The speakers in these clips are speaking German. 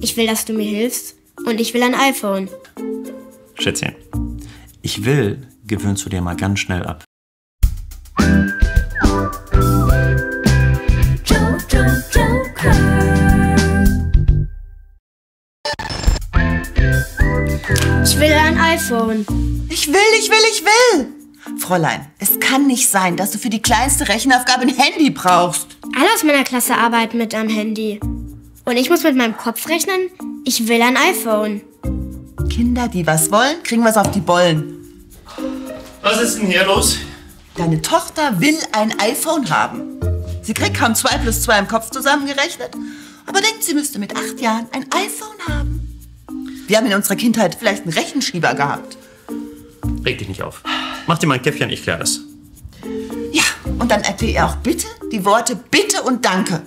Ich will, dass du mir hilfst. Und ich will ein iPhone. Schätzchen, ich will, gewöhnst du dir mal ganz schnell ab. Ich will ein iPhone. Ich will! Fräulein, es kann nicht sein, dass du für die kleinste Rechenaufgabe ein Handy brauchst. Alle aus meiner Klasse arbeiten mit einem Handy. Und ich muss mit meinem Kopf rechnen. Ich will ein iPhone. Kinder, die was wollen, kriegen was auf die Bollen. Was ist denn hier los? Deine Tochter will ein iPhone haben. Sie kriegt kaum 2 plus 2 im Kopf zusammengerechnet, aber denkt, sie müsste mit 8 Jahren ein iPhone haben. Wir haben in unserer Kindheit vielleicht einen Rechenschieber gehabt. Reg dich nicht auf. Mach dir mal ein Käffchen, ich klär das. Ja, und dann erklär ihr auch bitte die Worte Bitte und Danke.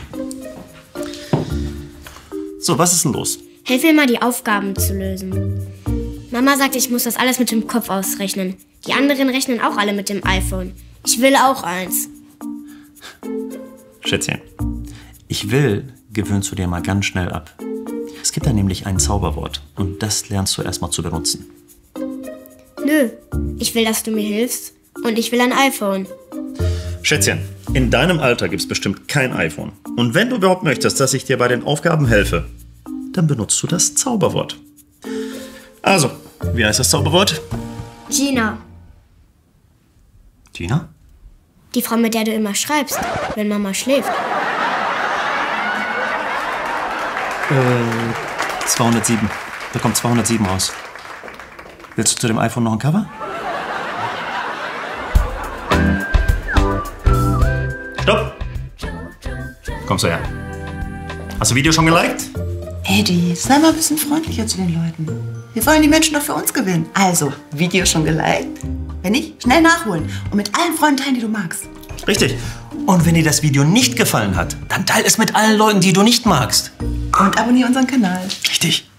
So, was ist denn los? Hilf mir mal, die Aufgaben zu lösen. Mama sagt, ich muss das alles mit dem Kopf ausrechnen. Die anderen rechnen auch alle mit dem iPhone. Ich will auch eins. Schätzchen, ich will, gewöhnst du dir mal ganz schnell ab. Es gibt da nämlich ein Zauberwort und das lernst du erst mal zu benutzen. Nö, ich will, dass du mir hilfst. Und ich will ein iPhone. Schätzchen, in deinem Alter gibt's bestimmt kein iPhone. Und wenn du überhaupt möchtest, dass ich dir bei den Aufgaben helfe, dann benutzt du das Zauberwort. Also, wie heißt das Zauberwort? Gina, Gina? die Frau, mit der du immer schreibst, wenn Mama schläft. 207. Da kommt 207 raus. Willst du zu dem iPhone noch ein Cover? Stopp! Kommst du her? Hast du Video schon geliked? Eddie, sei mal ein bisschen freundlicher zu den Leuten. Wir wollen die Menschen doch für uns gewinnen. Also, Video schon geliked? Wenn nicht, schnell nachholen und mit allen Freunden teilen, die du magst. Richtig. Und wenn dir das Video nicht gefallen hat, dann teile es mit allen Leuten, die du nicht magst. Und abonniere unseren Kanal. Richtig.